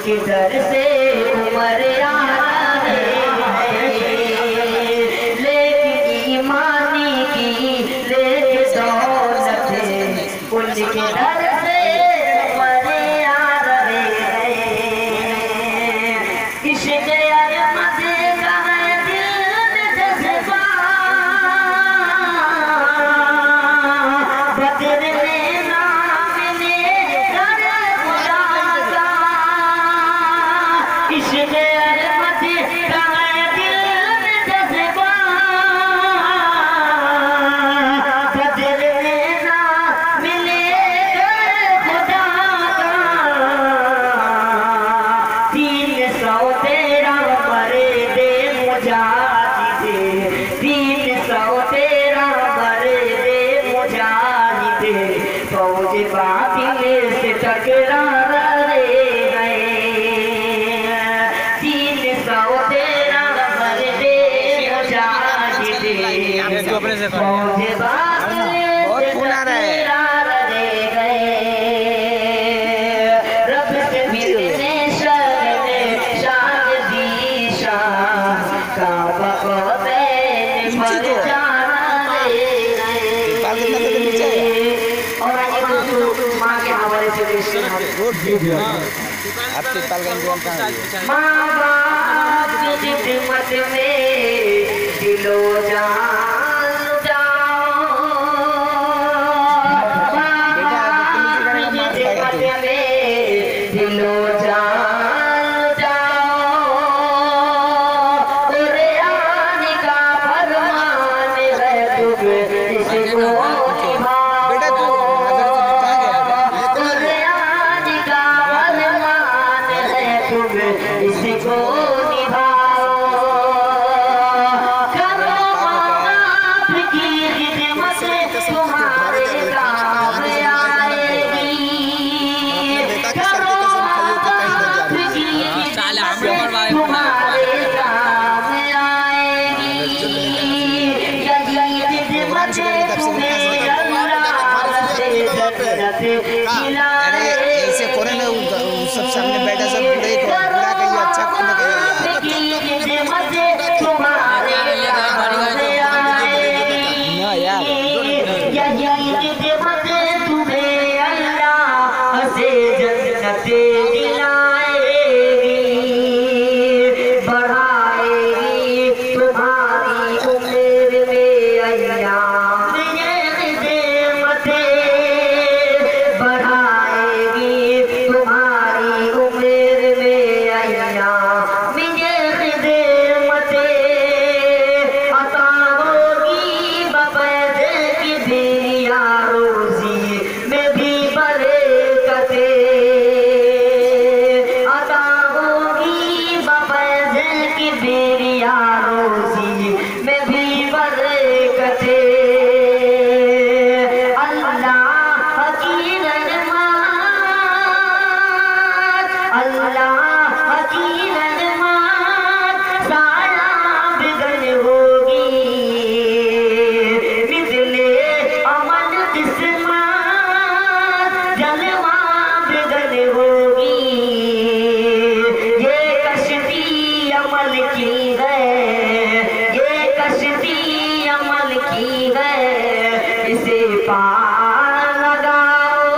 उनके दर से उमर आ रहे लेकिन ईमानी की लेके दौलत उनके दर से उमर आ रहे इश्क़ अज़मत का है दिल में जज़्बा बदर में नाम ले कर खुदा का इश्क़ अज़मत का है दिल में जज़्बा बदर में नाम ले कर खुदा का 313 मर्दे मुजाहिदे 313 मर्दे मुजाहिदे फौज बातिल से टकरा रहे हैं 313 मर्दे मुजाहिदे फौज बातिल से टकरा रहे रब से मिलने शर्ने शाद दीशा काबा को मैंने मर जाना और आगे माँ के हवाले से पेश करना माँ बाप की खिदमत में दिलो जान जाओ माँ बाप की खिदमत में दिलो जान जाओ कुरान का फरमान है तुम इसको निभाओ कुरान का फरमान है तुम इसको निभाओ करो बाप की खिदमत तुम्हारे काम आएगी करो बाप की खिदमत तुम्हारे काम आएगी यही खिदमत तुम्हें अल्लाह से जन्नत दिलाएगी सब सामने बैठा सब बुढ़े को बुढ़ा कहिए अच्छा करने कहिए ना यार तुम्हें अल्लाह से जन्नत दिलाएगी बढ़ाएगी तुम्हारी उम्र में अय्याम ये खिदमतें बढ़ाएगी तुम्हारी उम्र में अय्याम ये खिदमतें अता होगी बफ़ैज़ की दिया रोज़ी में भी बरकतें अता होगी बफ़ैज़ की दिया रोज़ी में भी बरकतें अल्लाह की रहमत अल्लाह की रहमत सारा बिगड़ होगी मिसले अमल किस्मत जलवा बिगड़ होगी ये कश्ती अमल की है ये कश्ती अमल की है इसे पार लगाओ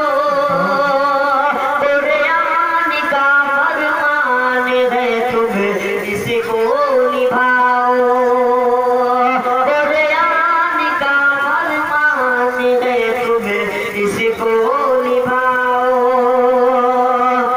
कुरान का फरमान है तुम इसको निभाओ कुरान का फरमान है तुम इसको निभाओ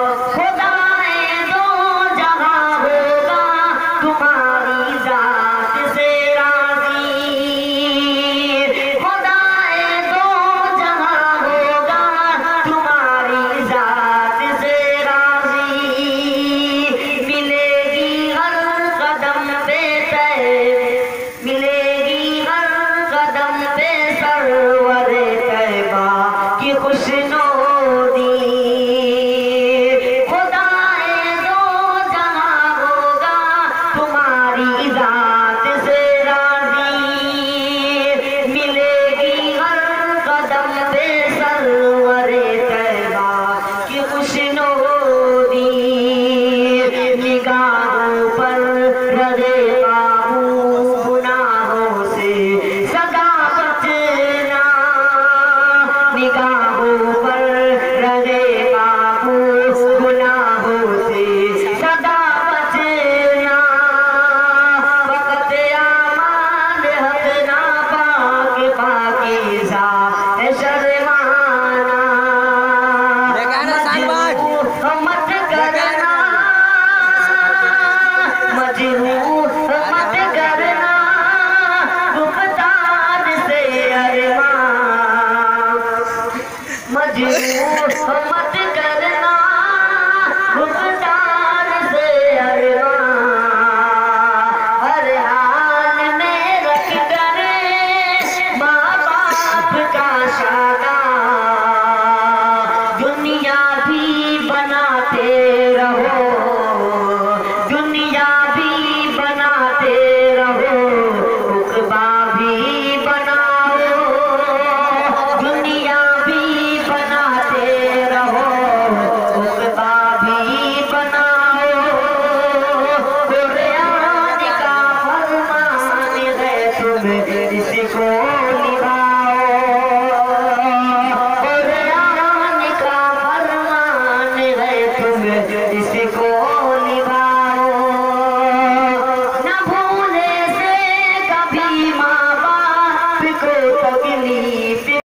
इसको निभाओ, न भूले से कभी माँ बाप को तकलीफ